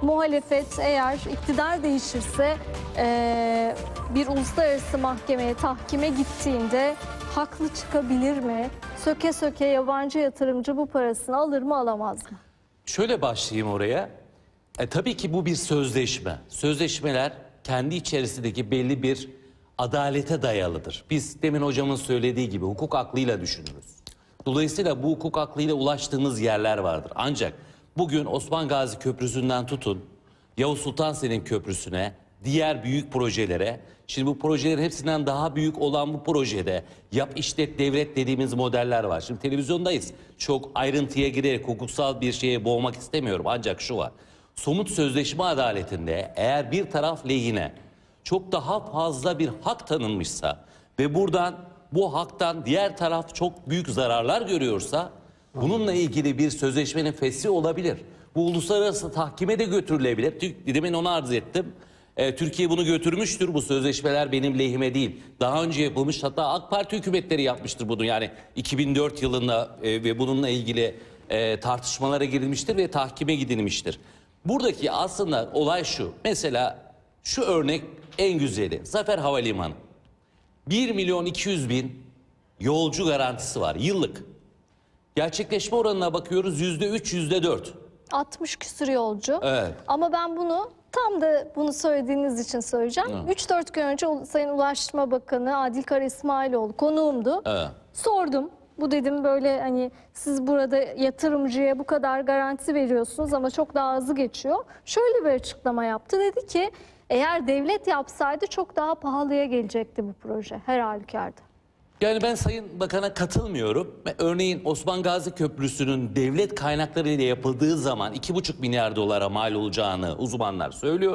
muhalefet eğer iktidar değişirse bir uluslararası mahkemeye, tahkime gittiğinde haklı çıkabilir mi? Söke söke yabancı yatırımcı bu parasını alır mı, alamaz mı? Şöyle başlayayım oraya. Tabii ki bu bir sözleşme. Sözleşmeler kendi içerisindeki belli bir adalete dayalıdır. Biz demin hocamın söylediği gibi hukuk aklıyla düşünürüz. Dolayısıyla bu hukuk aklıyla ulaştığımız yerler vardır. Ancak bugün Osman Gazi Köprüsü'nden tutun, Yavuz Sultan Selim Köprüsü'ne, diğer büyük projelere, şimdi bu projelerin hepsinden daha büyük olan bu projede yap işlet devlet dediğimiz modeller var. Şimdi televizyondayız. Çok ayrıntıya girerek hukuksal bir şeye boğmak istemiyorum. Ancak şu var. Somut sözleşme adaletinde eğer bir taraf lehine çok daha fazla bir hak tanınmışsa ve buradan bu haktan diğer taraf çok büyük zararlar görüyorsa bununla ilgili bir sözleşmenin feshi olabilir. Bu uluslararası tahkime de götürülebilir. Demin onu arz ettim. Türkiye bunu götürmüştür. Bu sözleşmeler benim lehime değil. Daha önce yapılmış, hatta AK Parti hükümetleri yapmıştır bunu. Yani 2004 yılında ve bununla ilgili tartışmalara girilmiştir ve tahkime gidilmiştir. Buradaki aslında olay şu. Mesela şu örnek en güzeli. Zafer Havalimanı. 1.200.000 yolcu garantisi var yıllık. Gerçekleşme oranına bakıyoruz %3, %4. 60 küsur yolcu. Evet. Ama ben bunu tam da bunu söylediğiniz için söyleyeceğim. 3-4 gün önce Sayın Ulaştırma Bakanı Adil İsmailoğlu konuğumdu. Evet. Sordum. Bu dedim böyle hani siz burada yatırımcıya bu kadar garanti veriyorsunuz ama çok daha hızlı geçiyor. Şöyle bir açıklama yaptı. Dedi ki eğer devlet yapsaydı çok daha pahalıya gelecekti bu proje her halükarda. Yani ben Sayın Bakan'a katılmıyorum. Örneğin Osman Gazi Köprüsü'nün devlet kaynaklarıyla yapıldığı zaman 2,5 milyar dolara mal olacağını uzmanlar söylüyor.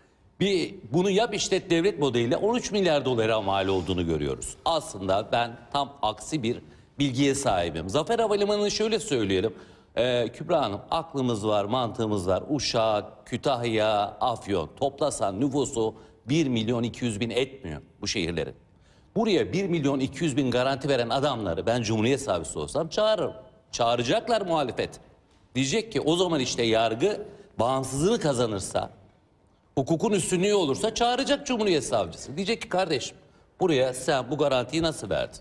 Bunu yap işlet devlet modeliyle 13 milyar dolara mal olduğunu görüyoruz. Aslında ben tam aksi bir bilgiye sahibim. Zafer Havalimanı'nı şöyle söyleyelim. Kübra Hanım, aklımız var, mantığımız var. Uşak, Kütahya, Afyon toplasan nüfusu 1.200.000 etmiyor bu şehirlerin. Buraya 1.200.000 garanti veren adamları ben Cumhuriyet Savcısı olsam çağırırım. Çağıracaklar muhalefet. Diyecek ki o zaman işte yargı bağımsızlığını kazanırsa, hukukun üstünlüğü olursa çağıracak Cumhuriyet Savcısı. Diyecek ki kardeşim buraya sen bu garantiyi nasıl verdin?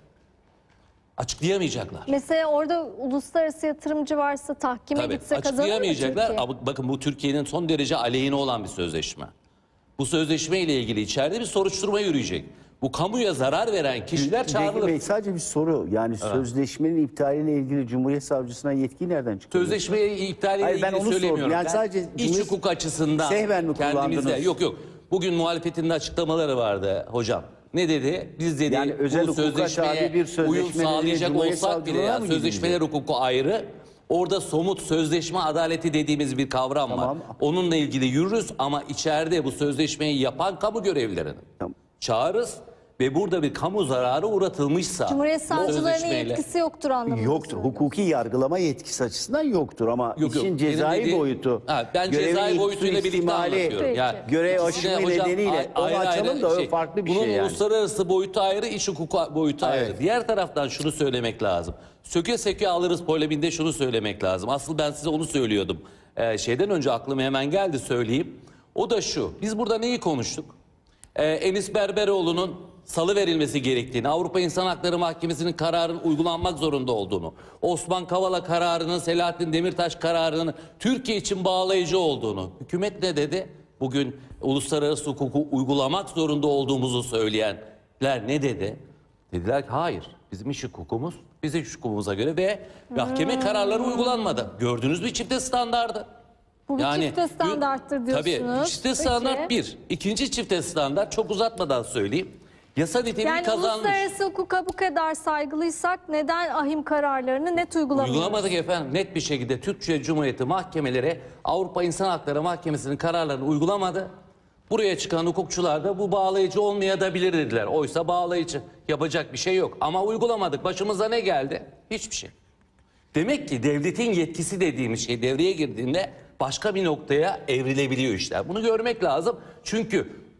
Açıklayamayacaklar. Mesela orada uluslararası yatırımcı varsa tahkime gitse kazanır mı açıklayamayacaklar. Türkiye? Bakın bu Türkiye'nin son derece aleyhine olan bir sözleşme. Bu sözleşme ile ilgili içeride bir soruşturma yürüyecek. Bu kamuya zarar veren kişiler çağrılır. Bey, sadece bir soru. Yani sözleşmenin iptaliyle ilgili Cumhuriyet Savcısına yetki nereden çıktı? Sözleşmeyi iptal ile Hayır, ben ilgili onu söylemiyorum. sordum. Yani Ben sadece iç hukuk açısından sehven mi kendimizde kullandınız? yok. Bugün muhalefetin de açıklamaları vardı hocam. Ne dedi? Biz dedi Yani özel bu hukuka sözleşmeye tabi bir sözleşme uyum sağlayacak Cumhuriyet olsak bile Savcılığına ya mı sözleşmeler hukuku ayrı. Orada somut sözleşme adaleti dediğimiz bir kavram var. Tamam. Onunla ilgili yürürüz ama içeride bu sözleşmeyi yapan kamu görevlilerini Tamam. çağırırız ve burada bir kamu zararı uğratılmışsa Cumhuriyet bu savcılarının sözleşmeyle- yetkisi yoktur anlamında. Yoktur. söylüyorum. Hukuki yargılama yetkisi açısından yoktur ama Yok. işin Benim cezai dediğim- boyutu. Ben görevin cezai boyutuyla birlikte suistimali, anlatıyorum. Peki. Yani görev ikisine aşımı hocam nedeniyle onu açalım da o farklı bir bunun şey yani. uluslararası boyutu ayrı, iş hukuku boyutu ayrı. Evet. Diğer taraftan şunu söylemek lazım. Söke söke alırız poleminde şunu söylemek lazım. Asıl ben size onu söylüyordum. Şeyden önce aklıma hemen geldi söyleyeyim. O da şu. Biz burada neyi konuştuk? Enis Berberoğlu'nun salı verilmesi gerektiğini, Avrupa İnsan Hakları Mahkemesi'nin kararının uygulanmak zorunda olduğunu, Osman Kavala kararının, Selahattin Demirtaş kararının Türkiye için bağlayıcı olduğunu, hükümet ne dedi? Bugün uluslararası hukuku uygulamak zorunda olduğumuzu söyleyenler ne dedi? Dediler ki hayır, bizim iş hukukumuz, bizim iş hukukumuza göre ve mahkeme kararları uygulanmadı. Gördünüz mü çifte standardı? Bu bir çifte standarttır diyorsunuz. Tabii çifte standart Peki. bir. İkinci çifte standart çok uzatmadan söyleyeyim. Yasa niteliği Yani kazanmış. uluslararası hukuka bu kadar saygılıysak neden ahim kararlarını net uygulamıyoruz? Uygulamadık efendim. Net bir şekilde Türkiye Cumhuriyeti mahkemeleri Avrupa İnsan Hakları Mahkemesi'nin kararlarını uygulamadı. Buraya çıkan hukukçular da bu bağlayıcı olmayabilir dediler. Oysa bağlayıcı. Yapacak bir şey yok. Ama uygulamadık. Başımıza ne geldi? Hiçbir şey. Demek ki devletin yetkisi dediğimiz şey devreye girdiğinde başka bir noktaya evrilebiliyor işler. Bunu görmek lazım. Çünkü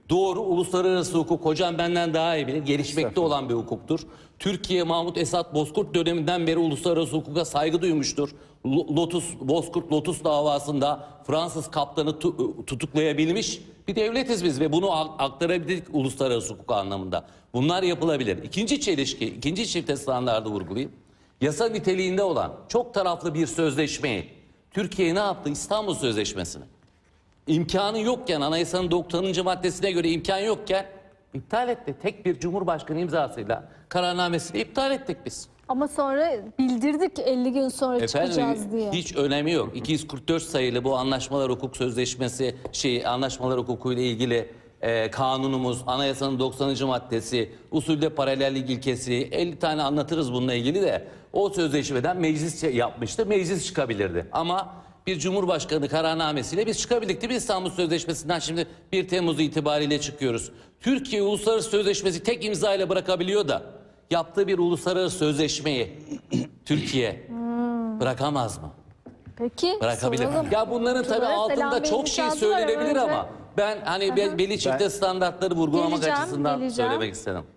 Doğru, uluslararası hukuk hocam benden daha iyi bilir. Gelişmekte olan bir hukuktur. Türkiye Mahmut Esat Bozkurt döneminden beri uluslararası hukuka saygı duymuştur. Bozkurt Lotus davasında Fransız kaptanı tutuklayabilmiş bir devletiz biz ve bunu aktarabildik uluslararası hukuk anlamında. Bunlar yapılabilir. İkinci çelişki, ikinci çifte standardı vurgulayayım. Yasa niteliğinde olan çok taraflı bir sözleşmeyi Türkiye ne yaptı? İstanbul Sözleşmesi'ni. İmkanı yokken, anayasanın 90. maddesine göre imkan yokken iptal etti. Tek bir cumhurbaşkanı imzasıyla kararnamesiyle iptal ettik biz. Ama sonra bildirdik 50 gün sonra çıkacağız Efendim diye. hiç önemi yok. 244 sayılı bu anlaşmalar hukuk sözleşmesi anlaşmalar hukukuyla ilgili kanunumuz, anayasanın 90. maddesi, usulde paralellik ilkesi 50 tane anlatırız bununla ilgili de o sözleşmeden meclis yapmıştı. Meclis çıkabilirdi. Ama bir cumhurbaşkanı kararnamesiyle biz çıkabildik. Biz İstanbul Sözleşmesi'nden şimdi 1 Temmuz itibariyle çıkıyoruz. Türkiye Uluslararası Sözleşmesi tek imzayla bırakabiliyor da yaptığı bir uluslararası sözleşmeyi Türkiye bırakamaz mı? Peki Bırakabilir. soralım. Ya bunların tabii Tugay altında Selam çok Bey'in şey şartı var söylenebilir önce. ama ben hani belli çifte standartları vurgulamak Geleceğim, açısından geleceğim. söylemek istedim.